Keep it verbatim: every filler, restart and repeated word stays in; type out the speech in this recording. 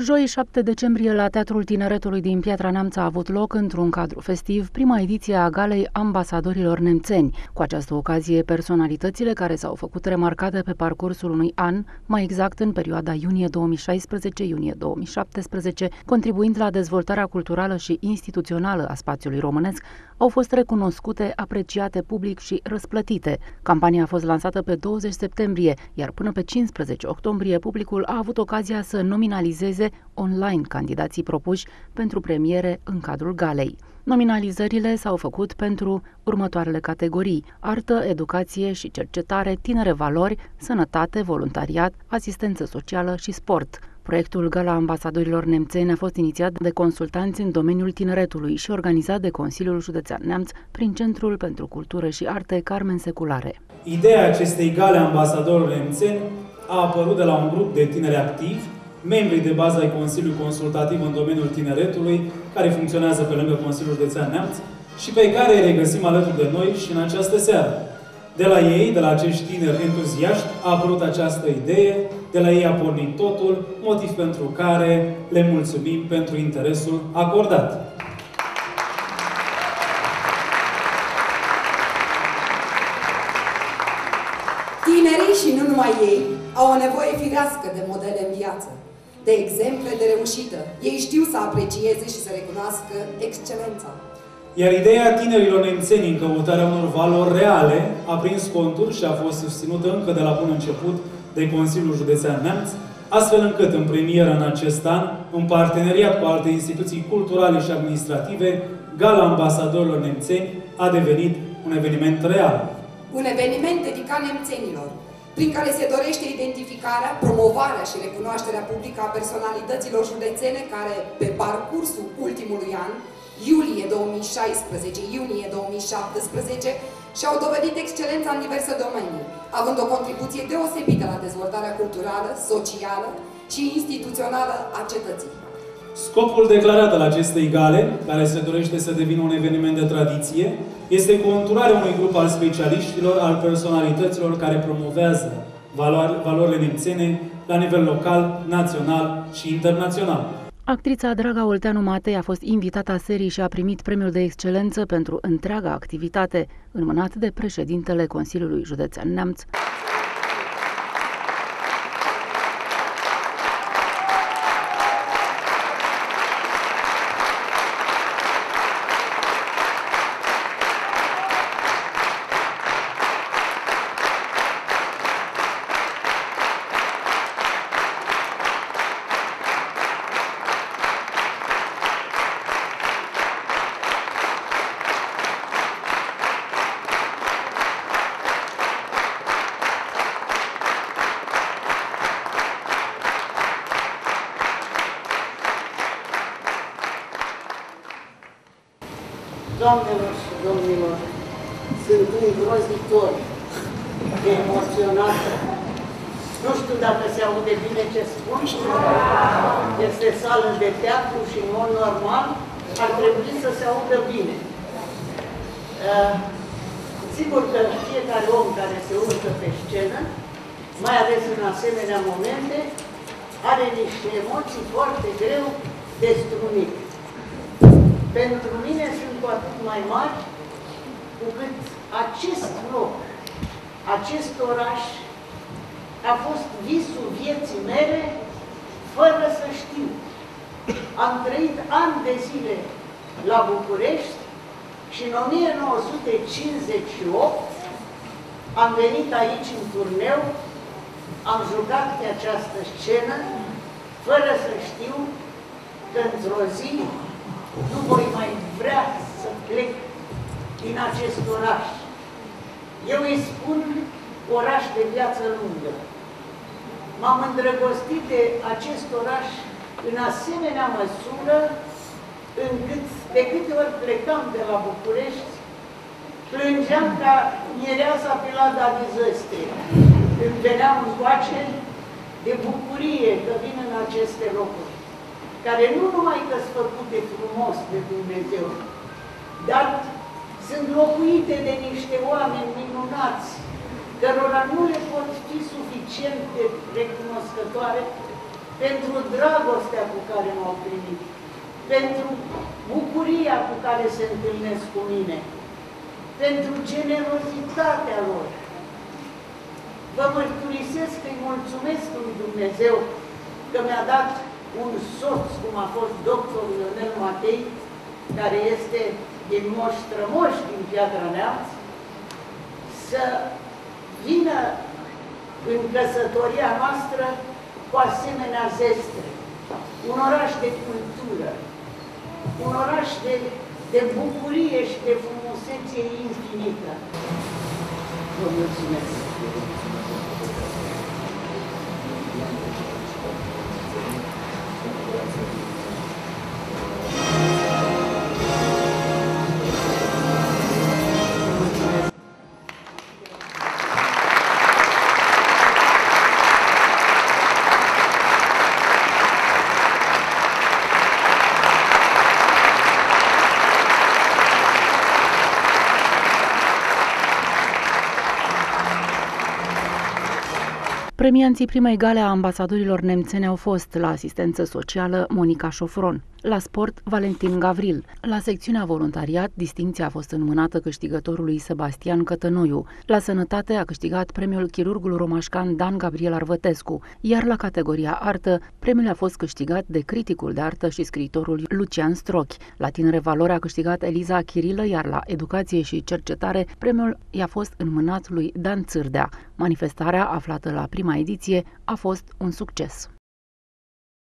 Joi, șapte decembrie, la Teatrul Tineretului din Piatra Neamț a avut loc, într-un cadru festiv, prima ediție a Galei Ambasadorilor Nemțeni. Cu această ocazie, personalitățile care s-au făcut remarcate pe parcursul unui an, mai exact în perioada iunie două mii șaisprezece-iunie două mii șaptesprezece, contribuind la dezvoltarea culturală și instituțională a spațiului românesc, au fost recunoscute, apreciate public și răsplătite. Campania a fost lansată pe douăzeci septembrie, iar până pe cincisprezece octombrie publicul a avut ocazia să nominalizeze online candidații propuși pentru premiere în cadrul galei. Nominalizările s-au făcut pentru următoarele categorii: artă, educație și cercetare, tinere valori, sănătate, voluntariat, asistență socială și sport. Proiectul Gala Ambasadorilor Nemțeni a fost inițiat de consultanți în domeniul tineretului și organizat de Consiliul Județean Neamț prin Centrul pentru Cultură și Arte Carmen Seculare. Ideea acestei Gale Ambasadorilor Nemțeni a apărut de la un grup de tineri activi, membrii de bază ai Consiliului Consultativ în domeniul tineretului, care funcționează pe lângă Consiliul Județean Neamț și pe care îi regăsim alături de noi și în această seară. De la ei, de la acești tineri entuziaști, a apărut această idee, de la ei a pornit totul, motiv pentru care le mulțumim pentru interesul acordat. Tinerii și nu numai ei au o nevoie firească de modele în viață, de exemple de reușită. Ei știu să aprecieze și să recunoască excelența. Iar ideea tinerilor nemțeni în căutarea unor valori reale a prins conturi și a fost susținută încă de la bun început de Consiliul Județean Neamț, astfel încât în premieră în acest an, în parteneriat cu alte instituții culturale și administrative, Gala Ambasadorilor Nemțeni a devenit un eveniment real. Un eveniment dedicat nemțenilor, prin care se dorește identificarea, promovarea și recunoașterea publică a personalităților județene care, pe parcursul ultimului an, iulie două mii șaisprezece-iunie două mii șaptesprezece, și-au dovedit excelența în diverse domenii, având o contribuție deosebită la dezvoltarea culturală, socială și instituțională a cetății. Scopul declarat al acestei gale, care se dorește să devină un eveniment de tradiție, este conturarea unui grup al specialiștilor, al personalităților care promovează valoare, valorile nemțene la nivel local, național și internațional. Actrița Draga Olteanu Matei a fost invitată a serii și a primit premiul de excelență pentru întreaga activitate, înmânat de președintele Consiliului Județean Neamț. Doamnelor și domnilor, sunt îngrozitor, emoționată. Nu știu dacă se aude bine ce spun. Este sală de teatru și, în mod normal, ar trebui să se audă bine. Sigur că fiecare om care se urcă pe scenă, mai ales în asemenea momente, are niște emoții foarte greu de strunit. Pentru mine sunt cu atât mai mari, cu cât acest loc, acest oraș, a fost visul vieții mele, fără să știu. Am trăit ani de zile la București și în o mie nouă sute cincizeci și opt am venit aici în turneu, am jucat pe această scenă, fără să știu că într-o zi nu voi mai vrea să plec din acest oraș. Eu îi spun oraș de viață lungă. M-am îndrăgostit de acest oraș în asemenea măsură încât de câte ori plecam de la București, plângeam ca mireasa pe lada de zăstre. Când veneam încoace de bucurie că vin în aceste locuri, care nu numai că sunt făcute frumos de Dumnezeu, dar sunt locuite de niște oameni minunați, cărora nu le pot fi suficient de recunoscătoare pentru dragostea cu care m-au primit, pentru bucuria cu care se întâlnesc cu mine, pentru generozitatea lor. Vă mărturisesc că-i mulțumesc lui Dumnezeu că mi-a dat un soț, cum a fost doctorul Ionel Matei, care este din Moș Strămoș, din Piatra Neamț, să vină în căsătoria noastră cu asemenea zestre. Un oraș de cultură, un oraș de, de bucurie și de frumusețe infinită. Vă mulțumesc! Premianții primei gale a ambasadorilor nemțeni au fost la asistență socială Monica Șofron, la sport Valentin Gavril, la secțiunea voluntariat distincția a fost înmânată câștigătorului Sebastian Cătănoiu, la sănătate a câștigat premiul chirurgul romașcan Dan Gabriel Arvătescu, iar la categoria artă premiul a fost câștigat de criticul de artă și scriitorul Lucian Strochi, la tinere valori a câștigat Eliza Chirilă, iar la educație și cercetare premiul i-a fost înmânat lui Dan Țârdea. Manifestarea, aflată la prima ediție, a fost un succes.